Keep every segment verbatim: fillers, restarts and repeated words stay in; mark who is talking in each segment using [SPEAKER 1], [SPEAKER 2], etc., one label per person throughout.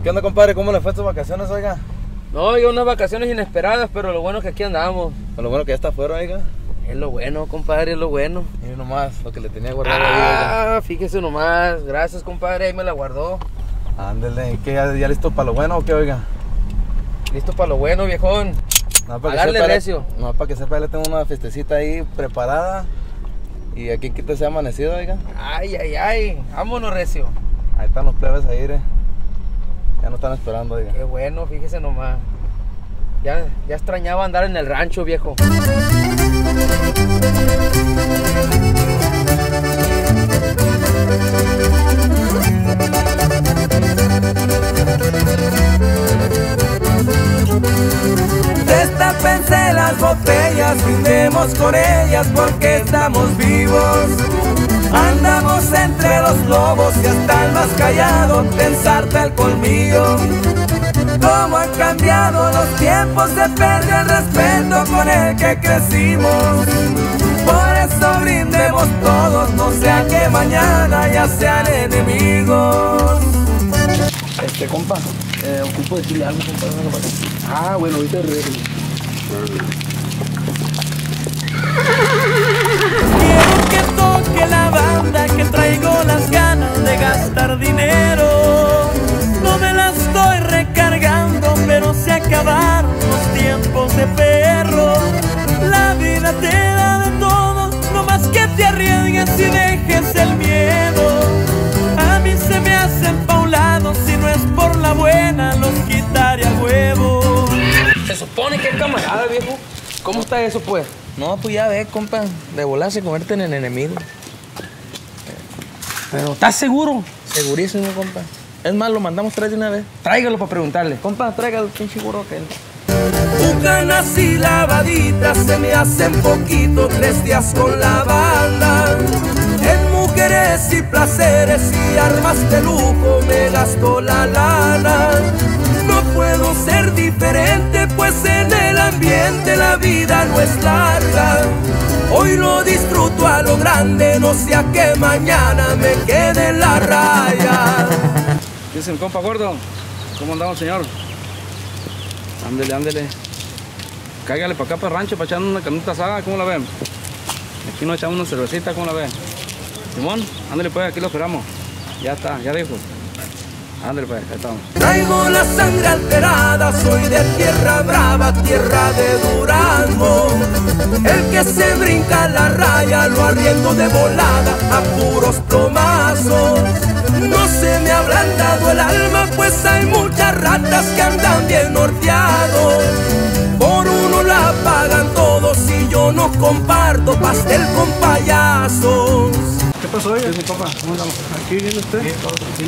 [SPEAKER 1] ¿Qué onda, compadre? ¿Cómo le fue tus vacaciones, oiga?
[SPEAKER 2] No, yo unas vacaciones inesperadas, pero lo bueno es que aquí andamos.
[SPEAKER 1] Pero lo bueno que ya está afuera, oiga.
[SPEAKER 2] Es lo bueno, compadre, es lo bueno.
[SPEAKER 1] Mire nomás lo que le tenía guardado
[SPEAKER 2] ah,
[SPEAKER 1] ahí, oiga.
[SPEAKER 2] Fíjese nomás. Gracias, compadre, ahí me la guardó.
[SPEAKER 1] Ándele, ¿y qué? ¿Ya, ya listo para lo bueno o qué, oiga?
[SPEAKER 2] Listo para lo bueno, viejón.
[SPEAKER 1] No, para
[SPEAKER 2] a darle
[SPEAKER 1] sepa,
[SPEAKER 2] recio.
[SPEAKER 1] No, para que sepa, le tengo una fiestecita ahí preparada. Y aquí quita se ha amanecido, oiga.
[SPEAKER 2] Ay, ay, ay. Vámonos, recio.
[SPEAKER 1] Ahí están los plebes ahí, eh. Ya no están esperando, oiga.
[SPEAKER 2] Qué bueno, fíjese nomás. Ya, ya extrañaba andar en el rancho, viejo.
[SPEAKER 3] Destápense las botellas, brindemos con ellas porque estamos vivos. Andamos entre los lobos y hasta el más callado te ensarta el colmillo. Cómo han cambiado los tiempos, se pierde el respeto con el que crecimos. Por eso brindemos todos, no sea que mañana ya sean enemigos.
[SPEAKER 2] Este, compa, eh, ocupo decirle algo, compa. Ah, bueno, ahorita regreso.
[SPEAKER 3] Quiero que toque la banda, que traigo las ganas de gastar dinero. No me la estoy recargando, pero se acabaron los tiempos de perro. La vida te da de todo, no más que te arriesgues y dejes el miedo. A mí se me hacen pa' un lado, si no es por la buena, los quitaría huevo.
[SPEAKER 2] Se supone que es camarada, viejo. ¿Cómo está eso, pues?
[SPEAKER 1] No, pues ya ve, compa. De volar se convierten en enemigos.
[SPEAKER 2] Pero, ¿estás seguro?
[SPEAKER 1] Segurísimo, compa. Es más, lo mandamos traer de una vez.
[SPEAKER 2] Tráigalo para preguntarle.
[SPEAKER 1] Compa, tráigalo, pinche seguro que él.
[SPEAKER 3] Bucanas y lavaditas se me hacen poquito, tres días con la banda. En mujeres y placeres y armas de lujo me gasto la lana. No puedo ser diferente, pues en el ambiente la vida no es larga. Hoy lo disfruto a lo grande, no sea que mañana me quede en la raya.
[SPEAKER 2] Dicen, compa gordo, ¿cómo andamos, señor? Ándele, ándele. Cáigale para acá, para el rancho, para echar una carnita asada, ¿cómo la ven? Aquí nos echamos una cervecita, ¿cómo la ven? Simón, ándele pues, aquí lo esperamos. Ya está, ya dijo. Ándale pues, ahí estamos.
[SPEAKER 3] Traigo la sangre alterada, soy de tierra brava, tierra de Durango. El que se brinca la raya lo arriendo de volada a puros plomazos. No se me ha ablandado el alma, pues hay muchas ratas que andan bien norteados. Por uno la pagan todos y yo no comparto pastel con payasos.
[SPEAKER 4] ¿Qué pasó, oiga? ¿Qué papá? ¿Cómo andamos? ¿Aquí viene usted? Sí, todo tranquilo.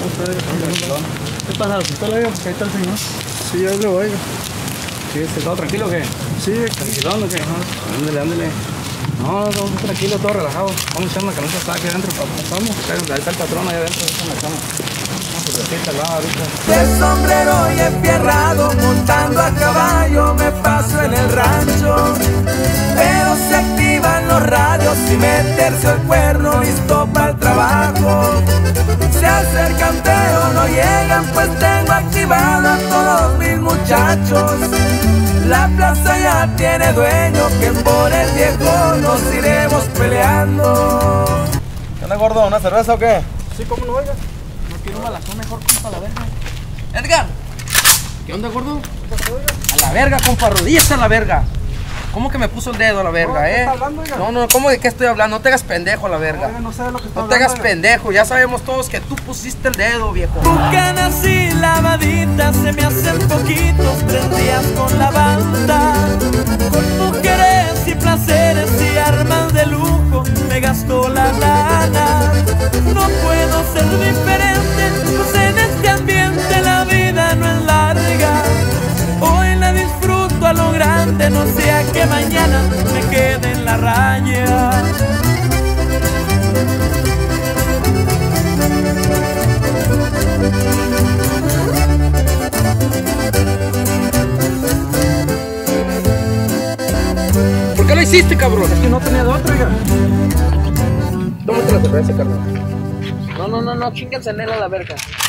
[SPEAKER 4] ¿Qué pasa? ¿Lo quitó la oiga? Ahí está el señor. Sí, ya lo oiga.
[SPEAKER 2] Sí, ¿todo tranquilo o qué?
[SPEAKER 4] Sí,
[SPEAKER 2] ¿Tranquilón o qué? Ándale, ándale. No, no, tranquilo, todo relajado. Vamos a echar una canasta asada aquí adentro, papá. Vamos, ahí está el patrón allá adentro, está en la cama. Una cervecita al lado ahorita.
[SPEAKER 3] De sombrero y enfierrado, montando a caballo, me paso en el rancho. Pero se activan los radios y meterse el cuerno, listo para el trabajo. Se acercan pero no llegan, pues tengo activado a todos mis muchachos. La plaza ya tiene dueño, que por el viejo nos iremos peleando.
[SPEAKER 1] ¿Qué onda, gordo? ¿Una cerveza o qué?
[SPEAKER 4] sí, ¿cómo no, oiga?
[SPEAKER 2] No quiero un balazón mejor, compa, a la verga. Edgar, ¿qué onda, gordo?
[SPEAKER 4] ¿Qué pasó, oiga?
[SPEAKER 2] A la verga, compa, rodillas a la verga. ¿Cómo que me puso el dedo a la verga,
[SPEAKER 4] No, ¿de qué
[SPEAKER 2] eh?
[SPEAKER 4] está hablando, oiga?
[SPEAKER 2] No, no, ¿cómo de qué estoy hablando? No te hagas pendejo a la verga.
[SPEAKER 4] Oiga, no sé de lo que está
[SPEAKER 2] No te
[SPEAKER 4] hablando,
[SPEAKER 2] hagas
[SPEAKER 4] oiga.
[SPEAKER 2] pendejo, ya sabemos todos que tú pusiste el dedo, viejo.
[SPEAKER 3] Bucanas y lavaditas se me hacen poquitos, tres días con la banda. Con mujeres y placeres y armas de lujo me gasto la lana. No puedo ser diferente, pues en este ambiente la vida no es larga. Hoy la disfruto a lo grande, no sea que mañana me quede en la raya.
[SPEAKER 2] ¿Por qué lo hiciste, cabrón?
[SPEAKER 4] Es que no tenía de otro, oiga.
[SPEAKER 2] Tómate la cerveza, carnal. No, no, no, no, chínguense en él a la verga.